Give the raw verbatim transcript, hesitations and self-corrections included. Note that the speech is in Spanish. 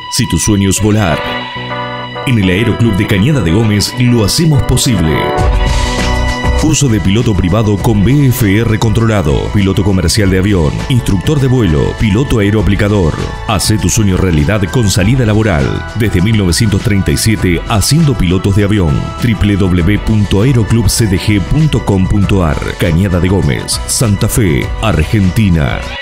Si tu sueño es volar, en el Aeroclub de Cañada de Gómez lo hacemos posible. Curso de piloto privado con B F R controlado, piloto comercial de avión, instructor de vuelo, piloto aeroaplicador. Hace tu sueño realidad con salida laboral. Desde mil novecientos treinta y siete haciendo pilotos de avión. w w w punto aeroclub c d g punto com punto a r. Cañada de Gómez, Santa Fe, Argentina.